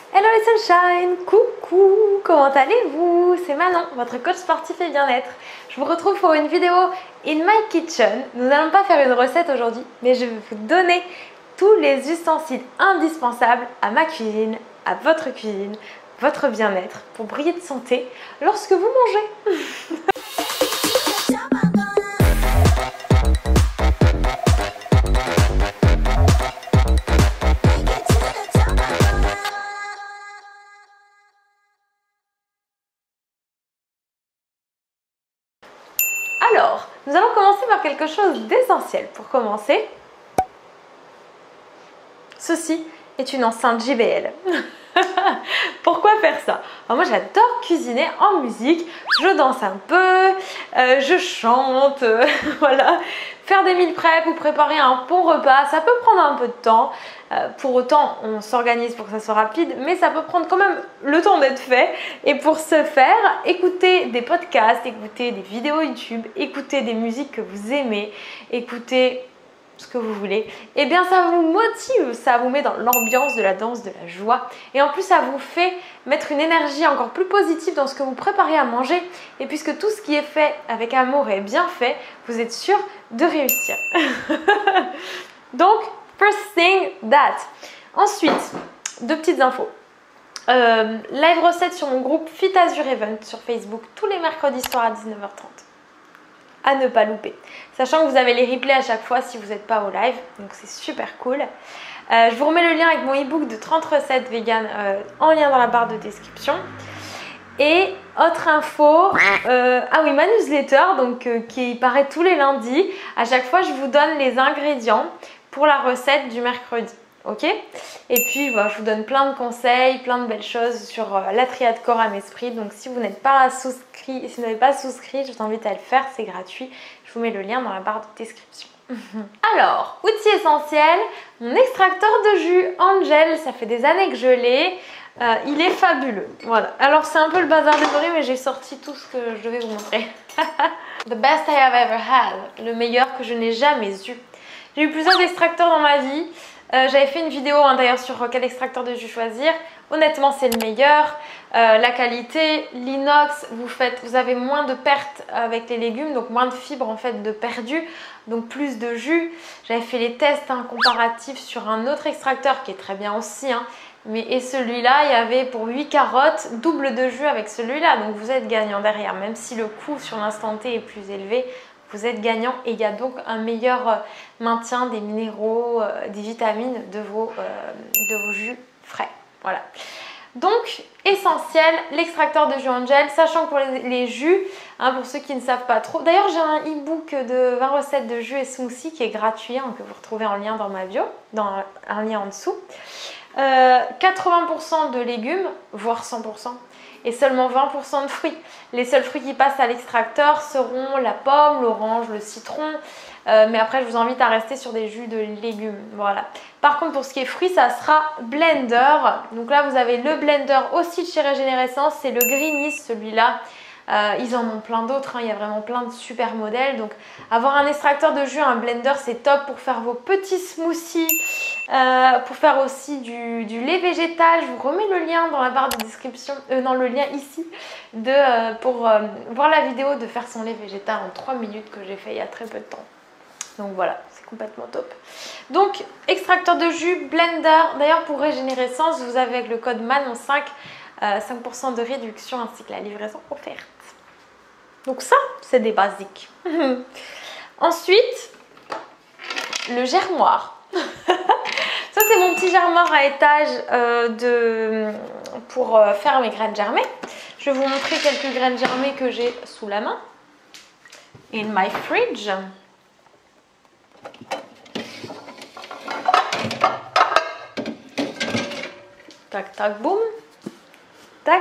Hello les sunshine, coucou, comment allez-vous? C'est Manon, votre coach sportif et bien-être. Je vous retrouve pour une vidéo in my kitchen. Nous n'allons pas faire une recette aujourd'hui, mais je vais vous donner tous les ustensiles indispensables à ma cuisine, à votre cuisine, votre bien-être, pour briller de santé lorsque vous mangez. Alors, nous allons commencer par quelque chose d'essentiel. Pour commencer, ceci est une enceinte JBL. Pourquoi faire ça? Alors moi j'adore cuisiner en musique, je danse un peu, je chante, voilà. Faire des meal prep ou préparer un bon repas, ça peut prendre un peu de temps. Pour autant, on s'organise pour que ça soit rapide, mais ça peut prendre quand même le temps d'être fait. Et pour ce faire, écoutez des podcasts, écoutez des vidéos YouTube, écoutez des musiques que vous aimez, écoutez ce que vous voulez, et bien ça vous motive, ça vous met dans l'ambiance de la danse, de la joie, et en plus ça vous fait mettre une énergie encore plus positive dans ce que vous préparez à manger, et puisque tout ce qui est fait avec amour est bien fait, vous êtes sûr de réussir. Donc, first thing that. Ensuite, deux petites infos. Live recette sur mon groupe Fit Azure Event sur Facebook tous les mercredis soirs à 19h30. À ne pas louper, sachant que vous avez les replays à chaque fois si vous n'êtes pas au live, donc c'est super cool. Je vous remets le lien avec mon ebook de 30 recettes vegan en lien dans la barre de description. Et autre info, ah oui, ma newsletter donc, qui paraît tous les lundis. À chaque fois je vous donne les ingrédients pour la recette du mercredi. Ok? Et puis bah, je vous donne plein de conseils, plein de belles choses sur la triade corps âme esprit. Donc si vous n'êtes pas souscrit, si vous n'avez pas souscrit, je vous invite à le faire, c'est gratuit. Je vous mets le lien dans la barre de description. Alors, outil essentiel, mon extracteur de jus Angel, ça fait des années que je l'ai. Il est fabuleux. Voilà. Alors c'est un peu le bazar, désolé, mais j'ai sorti tout ce que je devais vous montrer. The best I have ever had, le meilleur que je n'ai jamais eu. J'ai eu plusieurs extracteurs dans ma vie. J'avais fait une vidéo d'ailleurs sur quel extracteur de jus choisir. Honnêtement, c'est le meilleur. La qualité, l'inox, vous avez moins de pertes avec les légumes, donc moins de fibres en fait de perdu, donc plus de jus. J'avais fait les tests comparatifs sur un autre extracteur qui est très bien aussi, et celui-là, il y avait pour 8 carottes, double de jus avec celui-là, donc vous êtes gagnant derrière, même si le coût sur l'instant T est plus élevé. Vous êtes gagnant et il y a donc un meilleur maintien des minéraux, des vitamines de vos jus frais. Voilà. Donc, essentiel, l'extracteur de jus Angel, sachant que pour les jus, pour ceux qui ne savent pas trop, d'ailleurs j'ai un e-book de 20 recettes de jus et smoothies qui est gratuit, que vous retrouvez en lien dans ma bio, dans un lien en dessous. 80% de légumes, voire 100%. Et seulement 20% de fruits. Les seuls fruits qui passent à l'extracteur seront la pomme, l'orange, le citron. Mais après, je vous invite à rester sur des jus de légumes. Voilà. Par contre, pour ce qui est fruits, ça sera blender. Donc là, vous avez le blender aussi de chez Régénérescence. C'est le Greenis, celui-là. Ils en ont plein d'autres. Il y a vraiment plein de super modèles. Donc, avoir un extracteur de jus, un blender, c'est top pour faire vos petits smoothies. Pour faire aussi du lait végétal, je vous remets le lien dans la barre de description, dans le lien ici, pour voir la vidéo de faire son lait végétal en 3 minutes que j'ai fait il y a très peu de temps. Donc voilà, c'est complètement top. Donc, extracteur de jus, blender. D'ailleurs, pour Régénérescence, vous avez avec le code MANON5, 5% de réduction ainsi que la livraison offerte. Donc ça, c'est des basiques. Ensuite, le germoir. Ça, c'est mon petit germoir à étage pour faire mes graines germées. Je vais vous montrer quelques graines germées que j'ai sous la main. In my fridge. Tac, tac, boum. Tac.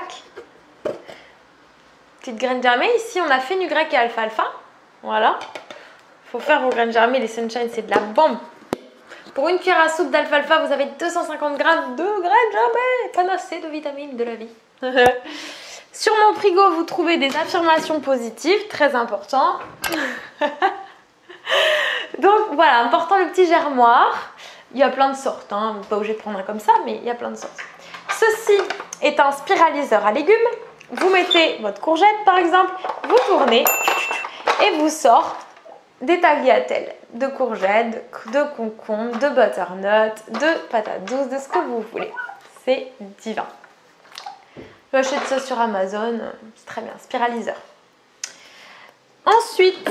Petite graine germée. Ici, on a fenugrec et alfalfa. Voilà. Il faut faire vos graines germées. Les sunshine, c'est de la bombe. Pour une cuillère à soupe d'alfalfa, vous avez 250 g de graines germées. Panacée de vitamines de la vie. Sur mon frigo, vous trouvez des affirmations positives, très important. Donc voilà, important le petit germoir. Il y a plein de sortes, vous n'êtes pas obligé de prendre un comme ça, mais il y a plein de sortes. ceci est un spiraliseur à légumes. Vous mettez votre courgette par exemple, vous tournez et vous sort des tagliatelles de courgettes, de concombres, de butternut, de patates douces, de ce que vous voulez. C'est divin. J'achète ça sur Amazon, c'est très bien, spiraliseur. Ensuite,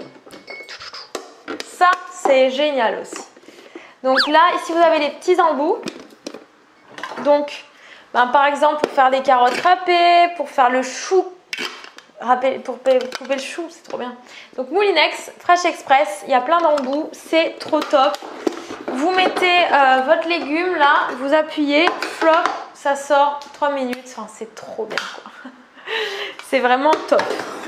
ça c'est génial aussi. Donc là, ici vous avez les petits embouts. Donc, par exemple, pour faire des carottes râpées, pour faire le chou, pour couper le chou, c'est trop bien. Donc Moulinex, Fresh Express, il y a plein d'embouts, c'est trop top. Vous mettez votre légume là, vous appuyez, flop, ça sort 3 minutes, enfin, c'est trop bien quoi. C'est vraiment top.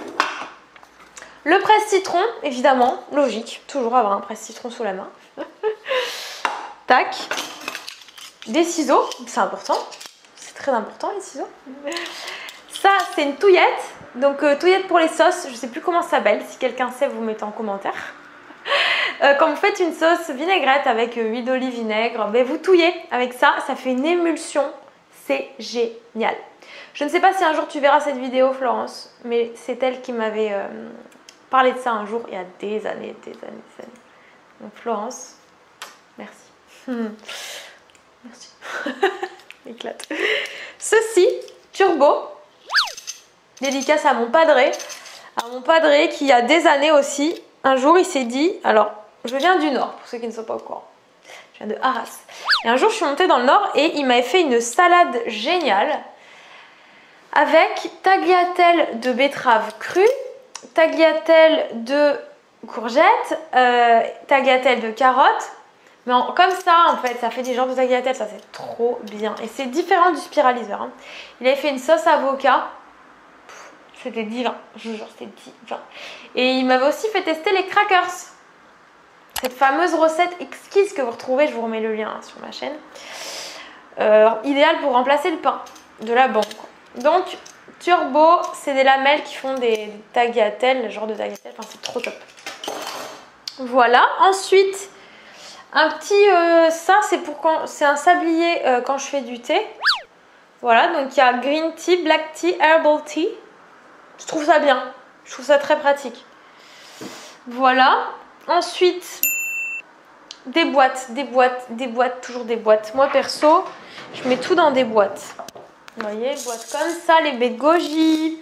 Le presse-citron, évidemment, logique, toujours avoir un presse-citron sous la main. Tac. Des ciseaux, c'est important, c'est très important les ciseaux. Ça, c'est une touillette, donc touillette pour les sauces, je ne sais plus comment ça s'appelle, si quelqu'un sait, vous mettez en commentaire. Quand vous faites une sauce vinaigrette avec huile d'olive, vinaigre, ben vous touillez avec ça, ça fait une émulsion, c'est génial. Je ne sais pas si un jour tu verras cette vidéo, Florence, mais c'est elle qui m'avait parlé de ça un jour, il y a des années. Donc Florence, merci. Merci. Éclate. Ceci, Turbo, dédicace à mon padré. À mon padré qui, il y a des années aussi, un jour il s'est dit, alors je viens du Nord pour ceux qui ne sont pas au courant, je viens de Arras. Et un jour je suis montée dans le Nord et il m'avait fait une salade géniale avec tagliatelle de betterave crue, tagliatelle de courgettes, tagliatelle de carottes. Mais comme ça, en fait, ça fait des genres de tagliatelles, ça c'est trop bien. Et c'est différent du spiraliseur. Hein. Il avait fait une sauce avocat. C'était divin, je vous jure, c'était divin. Et il m'avait aussi fait tester les crackers. Cette fameuse recette exquise que vous retrouvez, je vous remets le lien hein, sur ma chaîne. Idéal pour remplacer le pain de la banque. Donc, Turbo, c'est des lamelles qui font des tagliatelles, genre de tagliatelles, enfin c'est trop top. Voilà, ensuite... Un petit, ça c'est un sablier quand je fais du thé. Voilà, donc il y a green tea, black tea, herbal tea. Je trouve ça bien, je trouve ça très pratique. Voilà, ensuite des boîtes, toujours des boîtes. Moi perso, je mets tout dans des boîtes. Vous voyez, boîtes comme ça, les baies de goji,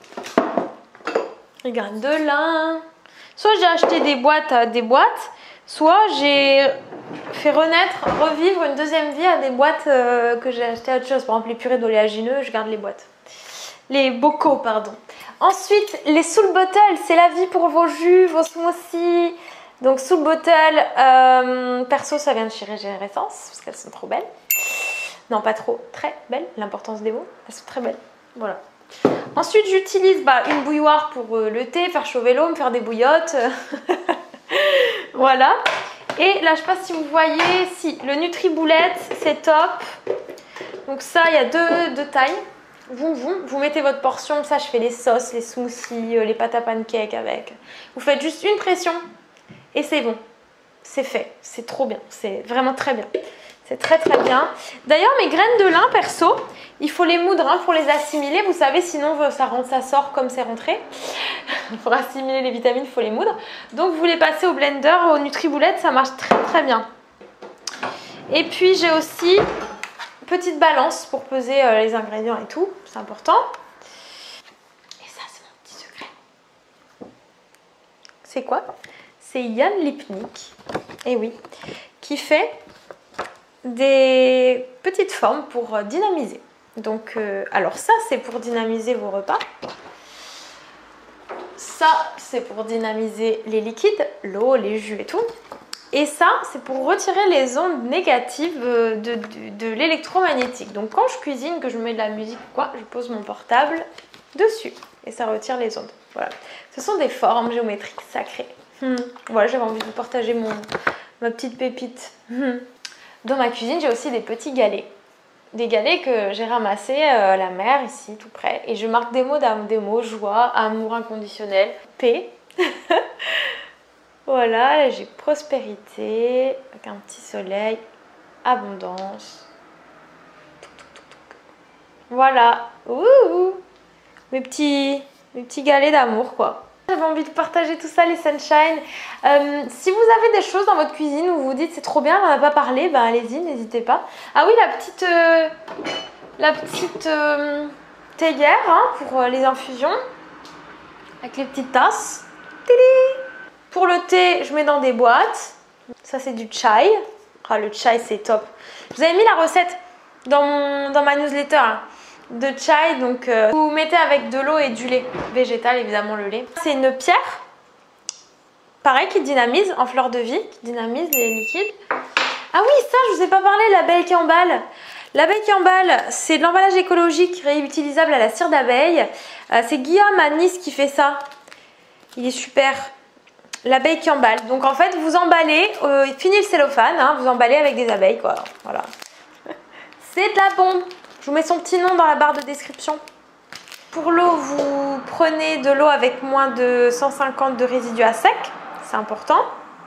les graines de lin. Soit j'ai acheté des boîtes, soit j'ai fait revivre une deuxième vie à des boîtes que j'ai achetées à autre chose. Par exemple, les purées d'oléagineux, je garde les boîtes. Les bocaux, pardon. Ensuite, les soul bottles, c'est la vie pour vos jus, vos smoothies. Donc, soul bottle, perso, ça vient de chez Régénérescence, parce qu'elles sont trop belles. Non, pas trop, très belles, l'importance des mots, elles sont très belles. Voilà. Ensuite, j'utilise une bouilloire pour le thé, faire chauffer l'eau, me faire des bouillottes. Voilà. Et là, je ne sais pas si vous voyez, si le Nutriboulette, c'est top. Donc ça, il y a deux tailles. Vous mettez votre portion. Ça, je fais les sauces, les smoothies, les pâtes à pancakes avec. Vous faites juste une pression et c'est bon. C'est fait. C'est trop bien. C'est vraiment très bien. C'est très très bien. D'ailleurs, mes graines de lin, perso, il faut les moudre pour les assimiler. Vous savez, sinon ça sort comme c'est rentré. Pour assimiler les vitamines, il faut les moudre. Donc, vous les passez au blender, au Nutriboulette, ça marche très très bien. Et puis, j'ai aussi une petite balance pour peser les ingrédients et tout. C'est important. Et ça, c'est mon petit secret. C'est quoi? C'est Jan Lipnik, et oui, qui fait des petites formes pour dynamiser. Donc, alors ça, c'est pour dynamiser vos repas. Ça, c'est pour dynamiser les liquides, l'eau, les jus et tout. Et ça, c'est pour retirer les ondes négatives de l'électromagnétique. Donc, quand je cuisine, que je mets de la musique ou quoi, je pose mon portable dessus. Et ça retire les ondes. Voilà. Ce sont des formes géométriques sacrées. Voilà, j'avais envie de vous partager ma petite pépite. Dans ma cuisine, j'ai aussi des petits galets. Des galets que j'ai ramassés à la mer, ici, tout près. Et je marque des mots, joie, amour inconditionnel, paix. Voilà, là j'ai prospérité, avec un petit soleil, abondance. Voilà. Ouh, mes petits galets d'amour, quoi. J'avais envie de partager tout ça, les Sunshine. Si vous avez des choses dans votre cuisine où vous vous dites c'est trop bien, on n'en a pas parlé, ben allez-y, n'hésitez pas. Ah oui, la petite théière hein, pour les infusions, avec les petites tasses. Télé. Pour le thé, je mets dans des boîtes. Ça, c'est du chai. Ah, le chai, c'est top. Je vous avais mis la recette dans ma newsletter hein, de chai. Donc, vous mettez avec de l'eau et du lait végétal, évidemment, le lait. C'est une pierre, pareil, qui dynamise, en fleur de vie, qui dynamise les liquides. Ah oui, ça, je vous ai pas parlé, l'abeille qui emballe. L'abeille qui emballe, c'est de l'emballage écologique réutilisable à la cire d'abeille. C'est Guillaume à Nice qui fait ça. Il est super. L'abeille qui emballe. Donc en fait, vous emballez, fini le cellophane, hein, vous emballez avec des abeilles, quoi. Voilà. C'est de la bombe. Je vous mets son petit nom dans la barre de description. Pour l'eau, vous prenez de l'eau avec moins de 150 de résidus à sec. C'est important.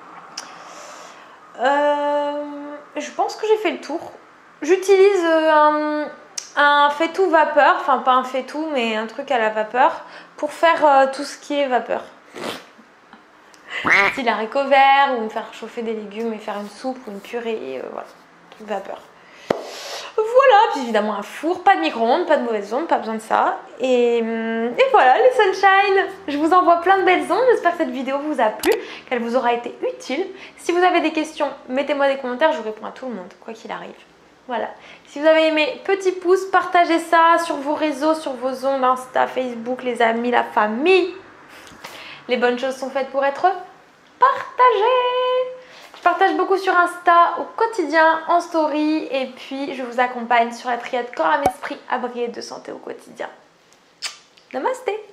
Je pense que j'ai fait le tour. J'utilise un faitout vapeur, enfin pas un faitout, mais un truc à la vapeur pour faire tout ce qui est vapeur. Style haricots verts ou faire chauffer des légumes et faire une soupe ou une purée, voilà, truc vapeur. Voilà, puis évidemment un four, pas de micro-ondes, pas de mauvaise onde, pas besoin de ça. Et voilà les Sunshine, je vous envoie plein de belles ondes, j'espère que cette vidéo vous a plu, qu'elle vous aura été utile. Si vous avez des questions, mettez-moi des commentaires, je vous réponds à tout le monde, quoi qu'il arrive. Voilà, si vous avez aimé, petit pouce, partagez ça sur vos réseaux, sur vos ondes, Insta, Facebook, les amis, la famille. Les bonnes choses sont faites pour être partagées. Je partage beaucoup sur Insta au quotidien, en story, et puis je vous accompagne sur la triade corps, âme, esprit à briller de santé au quotidien. Namasté.